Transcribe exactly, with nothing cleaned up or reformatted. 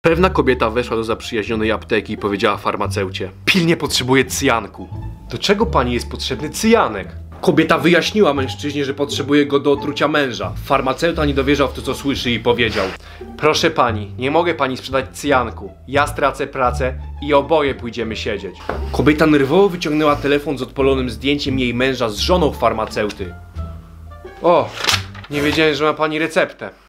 Pewna kobieta weszła do zaprzyjaźnionej apteki i powiedziała farmaceucie: pilnie potrzebuję cyjanku. Do czego pani jest potrzebny cyjanek? Kobieta wyjaśniła mężczyźnie, że potrzebuje go do otrucia męża. Farmaceuta nie dowierzał w to, co słyszy i powiedział: proszę pani, nie mogę pani sprzedać cyjanku. Ja stracę pracę i oboje pójdziemy siedzieć. Kobieta nerwowo wyciągnęła telefon z odpalonym zdjęciem jej męża z żoną farmaceuty. O, nie wiedziałem, że ma pani receptę.